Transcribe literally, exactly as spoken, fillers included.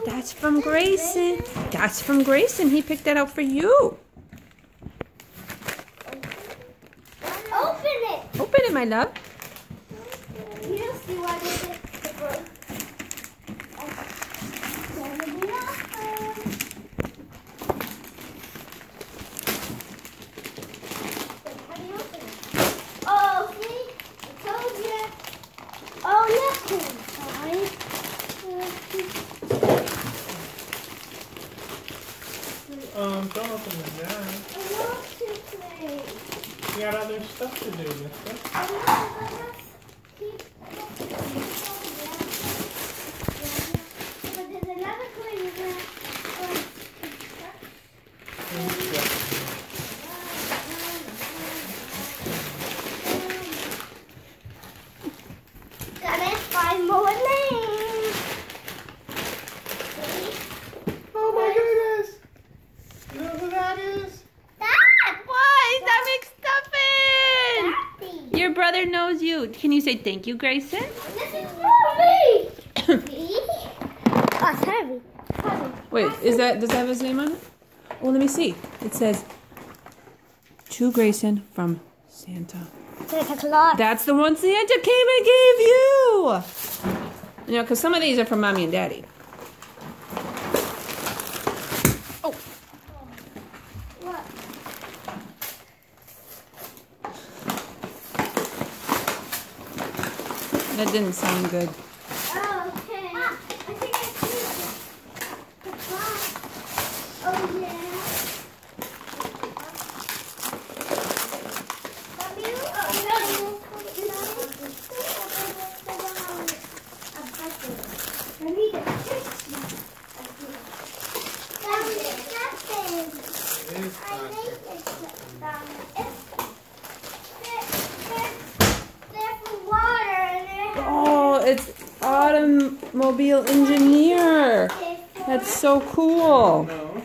That's from Grayson. That's from Grayson. He picked that out for you. Open it. Open it, my love. You don't see why this is broke. Oh, see? I told you. Oh, nothing. Um, don't open the jar. I want to play. You got other stuff to do, mister. I know, but let's keep looking. But there's another toy you're going to Gotta find more names. Oh my goodness! You know who that is? That. What is that McStuffin? Daddy. Your brother knows you. Can you say thank you, Grayson? This is for me. See? Oh, it's heavy. Heavy. Wait, is that does that have his name on it? Well, let me see. It says to Grayson from Santa. Santa Claus. That's the one Santa came and gave you. You know, because some of these are from Mommy and Daddy. Oh. What? That didn't sound good. Oh, okay. Ah, I think I see it. The box. Oh, yeah. Have you? Oh, no. I need a picture. That is nothing. It is I not. think it's um, it's they're, they're, they're for water and they're Oh, it's automobile engineer. That's so cool. No.